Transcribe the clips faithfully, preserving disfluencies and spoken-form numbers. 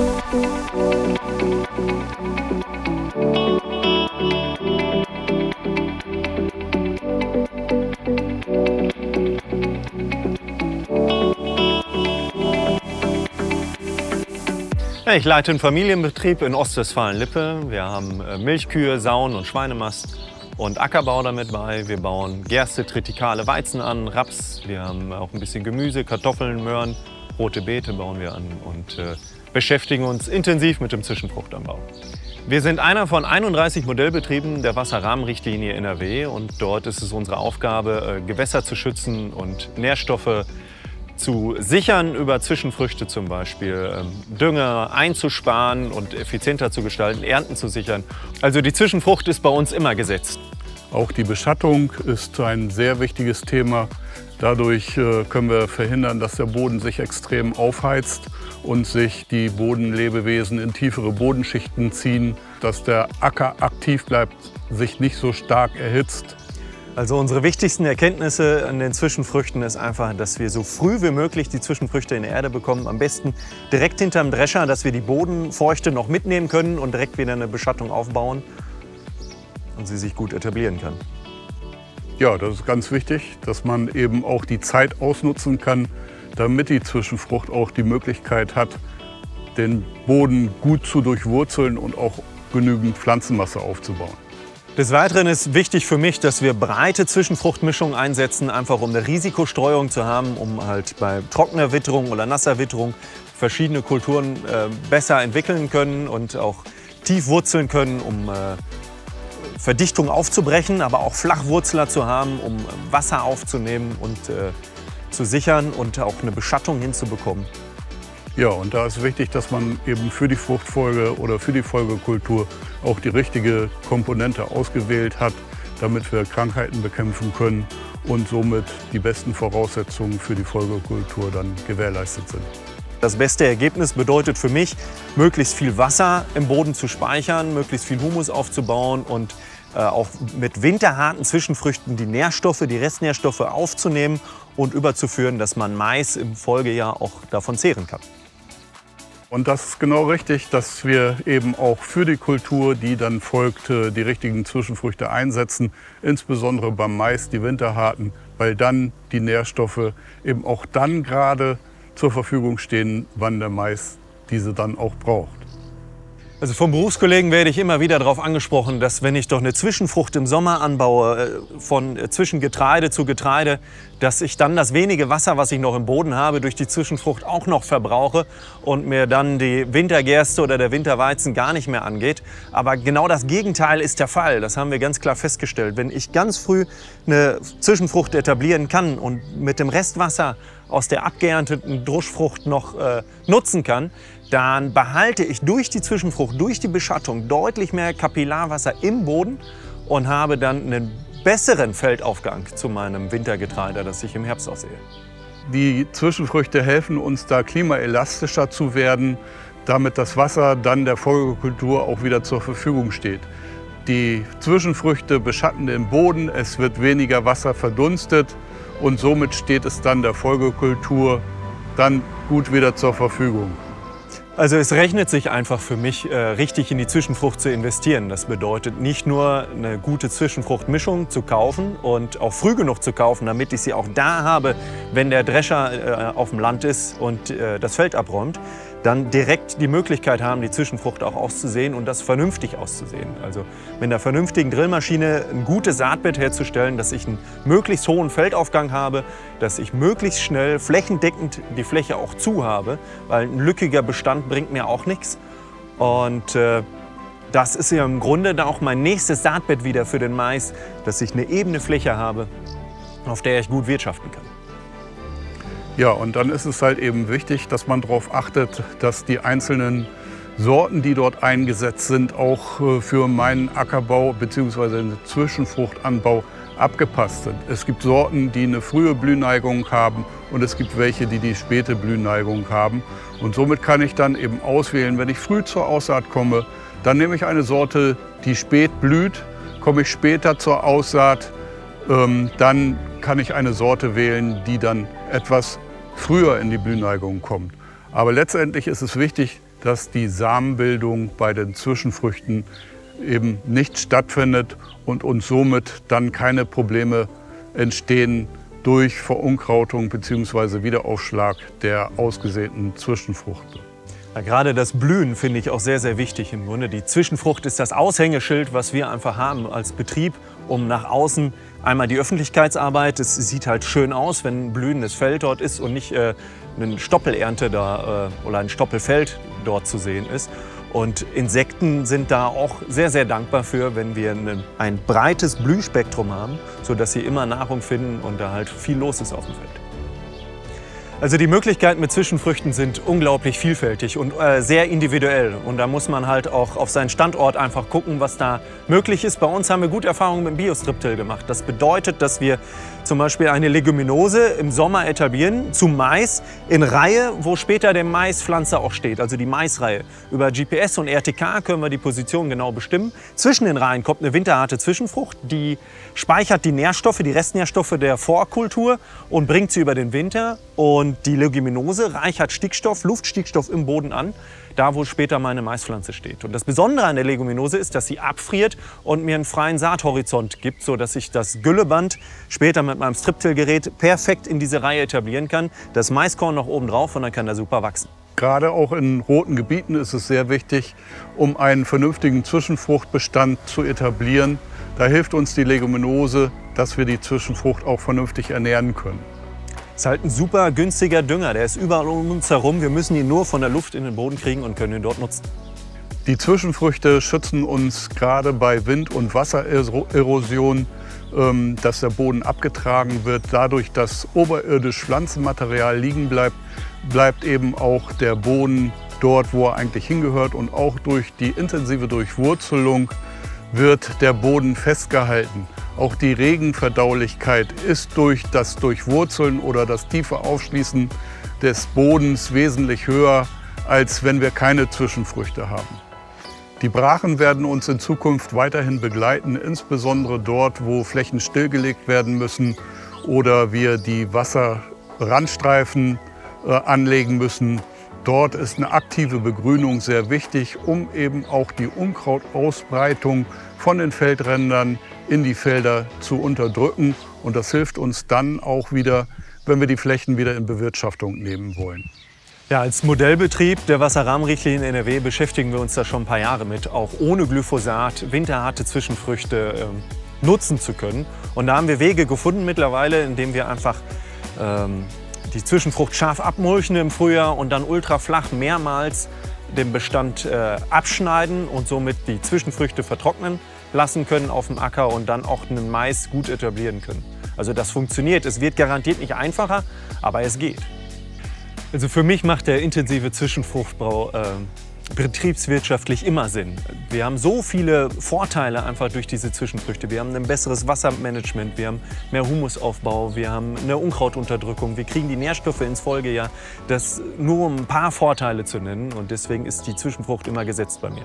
Ich leite einen Familienbetrieb in Ostwestfalen-Lippe. Wir haben Milchkühe, Sauen und Schweinemast und Ackerbau damit bei. Wir bauen Gerste, Tritikale, Weizen an, Raps. Wir haben auch ein bisschen Gemüse, Kartoffeln, Möhren, rote Beete bauen wir an und äh, beschäftigen uns intensiv mit dem Zwischenfruchtanbau. Wir sind einer von einunddreißig Modellbetrieben der Wasserrahmenrichtlinie N R W und dort ist es unsere Aufgabe, äh, Gewässer zu schützen und Nährstoffe zu sichern über Zwischenfrüchte zum Beispiel, ähm, Dünger einzusparen und effizienter zu gestalten, Ernten zu sichern. Also die Zwischenfrucht ist bei uns immer gesetzt. Auch die Beschattung ist ein sehr wichtiges Thema. Dadurch äh, können wir verhindern, dass der Boden sich extrem aufheizt und sich die Bodenlebewesen in tiefere Bodenschichten ziehen, dass der Acker aktiv bleibt, sich nicht so stark erhitzt. Also unsere wichtigsten Erkenntnisse an den Zwischenfrüchten ist einfach, dass wir so früh wie möglich die Zwischenfrüchte in die Erde bekommen. Am besten direkt hinterm Drescher, dass wir die Bodenfeuchte noch mitnehmen können und direkt wieder eine Beschattung aufbauen und sie sich gut etablieren kann. Ja, das ist ganz wichtig, dass man eben auch die Zeit ausnutzen kann, damit die Zwischenfrucht auch die Möglichkeit hat, den Boden gut zu durchwurzeln und auch genügend Pflanzenmasse aufzubauen. Des Weiteren ist wichtig für mich, dass wir breite Zwischenfruchtmischungen einsetzen, einfach um eine Risikostreuung zu haben, um halt bei trockener Witterung oder nasser Witterung verschiedene Kulturen äh, besser entwickeln können und auch tief wurzeln können, um äh, Verdichtung aufzubrechen, aber auch Flachwurzler zu haben, um Wasser aufzunehmen und äh, zu sichern und auch eine Beschattung hinzubekommen. Ja, und da ist wichtig, dass man eben für die Fruchtfolge oder für die Folgekultur auch die richtige Komponente ausgewählt hat, damit wir Krankheiten bekämpfen können und somit die besten Voraussetzungen für die Folgekultur dann gewährleistet sind. Das beste Ergebnis bedeutet für mich, möglichst viel Wasser im Boden zu speichern, möglichst viel Humus aufzubauen und äh, auch mit winterharten Zwischenfrüchten die Nährstoffe, die Restnährstoffe aufzunehmen und überzuführen, dass man Mais im Folgejahr auch davon zehren kann. Und das ist genau richtig, dass wir eben auch für die Kultur, die dann folgt, die richtigen Zwischenfrüchte einsetzen, insbesondere beim Mais, die winterharten, weil dann die Nährstoffe eben auch dann gerade zur Verfügung stehen, wann der Mais diese dann auch braucht. Also vom Berufskollegen werde ich immer wieder darauf angesprochen, dass wenn ich doch eine Zwischenfrucht im Sommer anbaue, von zwischen Getreide zu Getreide, dass ich dann das wenige Wasser, was ich noch im Boden habe, durch die Zwischenfrucht auch noch verbrauche und mir dann die Wintergerste oder der Winterweizen gar nicht mehr angeht. Aber genau das Gegenteil ist der Fall. Das haben wir ganz klar festgestellt. Wenn ich ganz früh eine Zwischenfrucht etablieren kann und mit dem Restwasser aus der abgeernteten Druschfrucht noch äh, nutzen kann, dann behalte ich durch die Zwischenfrucht, durch die Beschattung deutlich mehr Kapillarwasser im Boden und habe dann einen besseren Feldaufgang zu meinem Wintergetreide, das ich im Herbst aussehe. Die Zwischenfrüchte helfen uns, da klimaelastischer zu werden, damit das Wasser dann der Folgekultur auch wieder zur Verfügung steht. Die Zwischenfrüchte beschatten den Boden, es wird weniger Wasser verdunstet und somit steht es dann der Folgekultur dann gut wieder zur Verfügung. Also es rechnet sich einfach für mich, äh, richtig in die Zwischenfrucht zu investieren. Das bedeutet nicht nur eine gute Zwischenfruchtmischung zu kaufen und auch früh genug zu kaufen, damit ich sie auch da habe, wenn der Drescher äh, auf dem Land ist und äh, das Feld abräumt, dann direkt die Möglichkeit haben, die Zwischenfrucht auch auszusehen und das vernünftig auszusehen. Also mit einer vernünftigen Drillmaschine ein gutes Saatbett herzustellen, dass ich einen möglichst hohen Feldaufgang habe, dass ich möglichst schnell flächendeckend die Fläche auch zu habe, weil ein lückiger Bestand bringt mir auch nichts. Und äh, das ist ja im Grunde dann auch mein nächstes Saatbett wieder für den Mais, dass ich eine ebene Fläche habe, auf der ich gut wirtschaften kann. Ja, und dann ist es halt eben wichtig, dass man darauf achtet, dass die einzelnen Sorten, die dort eingesetzt sind, auch für meinen Ackerbau bzw. den Zwischenfruchtanbau abgepasst sind. Es gibt Sorten, die eine frühe Blühneigung haben und es gibt welche, die die späte Blühneigung haben. Und somit kann ich dann eben auswählen, wenn ich früh zur Aussaat komme, dann nehme ich eine Sorte, die spät blüht. Komme ich später zur Aussaat, ähm, dann kann ich eine Sorte wählen, die dann etwas früher in die Blühneigung kommt. Aber letztendlich ist es wichtig, dass die Samenbildung bei den Zwischenfrüchten eben nicht stattfindet und uns somit dann keine Probleme entstehen durch Verunkrautung bzw. Wiederaufschlag der ausgesäten Zwischenfrucht. Ja, gerade das Blühen finde ich auch sehr, sehr wichtig im Grunde. Die Zwischenfrucht ist das Aushängeschild, was wir einfach haben als Betrieb, um nach außen einmal die Öffentlichkeitsarbeit. Es sieht halt schön aus, wenn ein blühendes Feld dort ist und nicht äh, eine Stoppelernte da äh, oder ein Stoppelfeld dort zu sehen ist. Und Insekten sind da auch sehr, sehr dankbar für, wenn wir ein, ein breites Blühspektrum haben, sodass sie immer Nahrung finden und da halt viel los ist auf dem Feld. Also die Möglichkeiten mit Zwischenfrüchten sind unglaublich vielfältig und äh, sehr individuell. Und da muss man halt auch auf seinen Standort einfach gucken, was da möglich ist. Bei uns haben wir gute Erfahrungen mit dem Biostriptil gemacht. Das bedeutet, dass wir zum Beispiel eine Leguminose im Sommer etablieren zu Mais in Reihe, wo später der Maispflanze auch steht, also die Maisreihe. Über G P S und R T K können wir die Position genau bestimmen. Zwischen den Reihen kommt eine winterharte Zwischenfrucht, die speichert die Nährstoffe, die Restnährstoffe der Vorkultur und bringt sie über den Winter. Und die Leguminose reichert Stickstoff, Luftstickstoff im Boden an, da wo später meine Maispflanze steht. Und das Besondere an der Leguminose ist, dass sie abfriert und mir einen freien Saathorizont gibt, sodass ich das Gülleband später mit meinem Striptil-Gerät perfekt in diese Reihe etablieren kann. Das Maiskorn noch oben drauf und dann kann er super wachsen. Gerade auch in roten Gebieten ist es sehr wichtig, um einen vernünftigen Zwischenfruchtbestand zu etablieren. Da hilft uns die Leguminose, dass wir die Zwischenfrucht auch vernünftig ernähren können. Ist halt ein super günstiger Dünger, der ist überall um uns herum. Wir müssen ihn nur von der Luft in den Boden kriegen und können ihn dort nutzen. Die Zwischenfrüchte schützen uns gerade bei Wind- und Wassererosion, dass der Boden abgetragen wird. Dadurch, dass oberirdisch Pflanzenmaterial liegen bleibt, bleibt eben auch der Boden dort, wo er eigentlich hingehört. Und auch durch die intensive Durchwurzelung wird der Boden festgehalten. Auch die Regenverdaulichkeit ist durch das Durchwurzeln oder das tiefe Aufschließen des Bodens wesentlich höher, als wenn wir keine Zwischenfrüchte haben. Die Brachen werden uns in Zukunft weiterhin begleiten, insbesondere dort, wo Flächen stillgelegt werden müssen oder wir die Wasserrandstreifen äh, anlegen müssen. Dort ist eine aktive Begrünung sehr wichtig, um eben auch die Unkrautausbreitung von den Feldrändern in die Felder zu unterdrücken. Und das hilft uns dann auch wieder, wenn wir die Flächen wieder in Bewirtschaftung nehmen wollen. Ja, als Modellbetrieb der Wasserrahmenrichtlinie in N R W beschäftigen wir uns da schon ein paar Jahre mit, auch ohne Glyphosat winterharte Zwischenfrüchte äh, nutzen zu können. Und da haben wir Wege gefunden mittlerweile, indem wir einfach ähm, die Zwischenfrucht scharf abmulchen im Frühjahr und dann ultraflach mehrmals den Bestand äh, abschneiden und somit die Zwischenfrüchte vertrocknen lassen können auf dem Acker und dann auch einen Mais gut etablieren können. Also das funktioniert. Es wird garantiert nicht einfacher, aber es geht. Also für mich macht der intensive Zwischenfruchtbau äh, betriebswirtschaftlich immer Sinn. Wir haben so viele Vorteile einfach durch diese Zwischenfrüchte. Wir haben ein besseres Wassermanagement, wir haben mehr Humusaufbau, wir haben eine Unkrautunterdrückung, wir kriegen die Nährstoffe ins Folgejahr. Das nur um ein paar Vorteile zu nennen und deswegen ist die Zwischenfrucht immer gesetzt bei mir.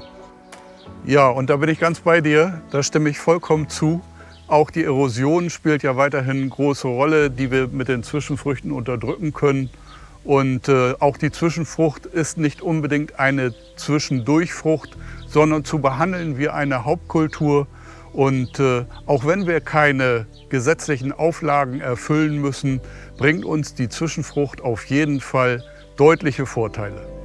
Ja, und da bin ich ganz bei dir, da stimme ich vollkommen zu. Auch die Erosion spielt ja weiterhin eine große Rolle, die wir mit den Zwischenfrüchten unterdrücken können. Und äh, auch die Zwischenfrucht ist nicht unbedingt eine Zwischendurchfrucht, sondern zu behandeln wie eine Hauptkultur. Und äh, auch wenn wir keine gesetzlichen Auflagen erfüllen müssen, bringt uns die Zwischenfrucht auf jeden Fall deutliche Vorteile.